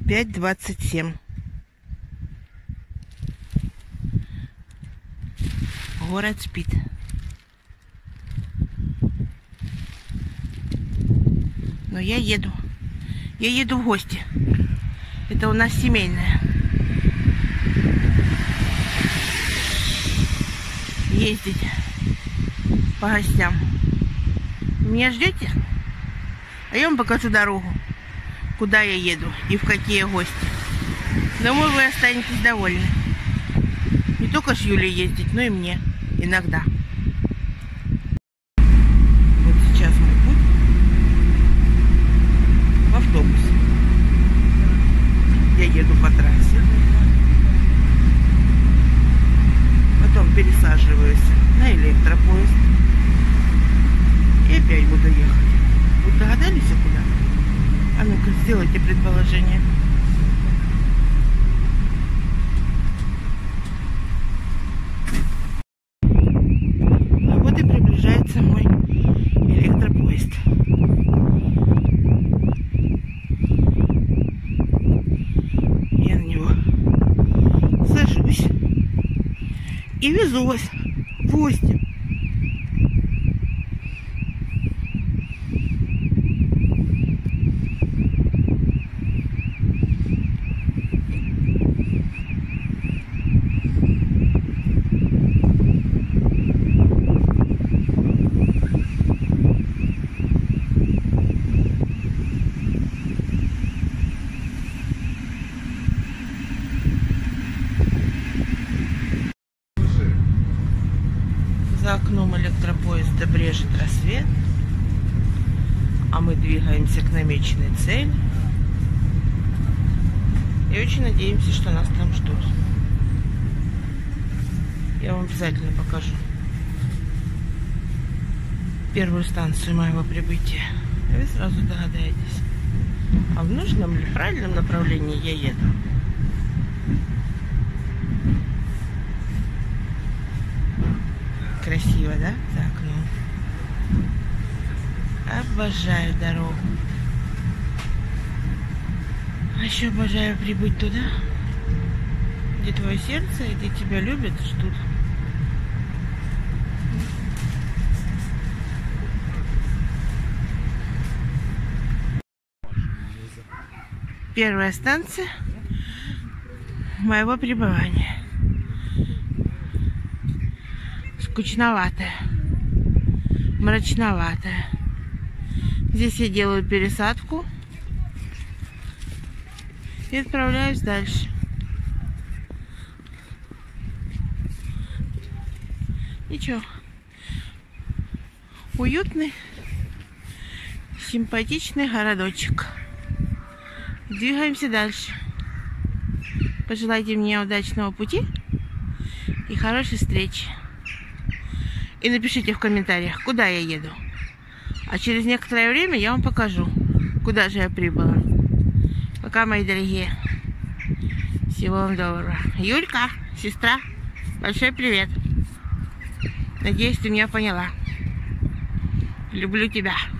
5:27. Город спит. Но я еду. Я еду в гости. Это у нас семейное. Ездить по гостям. Меня ждете? А я вам покажу дорогу, куда я еду и в какие гости. Думаю, вы останетесь довольны. Не только с Юлей ездить, но и мне иногда. Вот сейчас мой путь в автобусе. Я еду по трассе. Потом пересаживаюсь на электропоезд. И опять буду ехать. Вы догадались, куда? А ну-ка, сделайте предположение. А вот и приближается мой электропоезд. Я на него сажусь и везу вас в гости. За окном электропоезда брежет рассвет, а мы двигаемся к намеченной цели. И очень надеемся, что нас там ждут. Я вам обязательно покажу первую станцию моего прибытия. И вы сразу догадаетесь, а в нужном ли, правильном направлении я еду. Красиво, да? За окном. Обожаю дорогу. А еще обожаю прибыть туда, где твое сердце и где тебя любят и ждут. Первая станция моего пребывания. Скучноватая, мрачноватая. Здесь я делаю пересадку и отправляюсь дальше. Ничего, уютный, симпатичный городочек. Двигаемся дальше. Пожелайте мне удачного пути и хорошей встречи. И напишите в комментариях, куда я еду. А через некоторое время я вам покажу, куда же я прибыла. Пока, мои дорогие. Всего вам доброго. Юлька, сестра, большой привет. Надеюсь, ты меня поняла. Люблю тебя.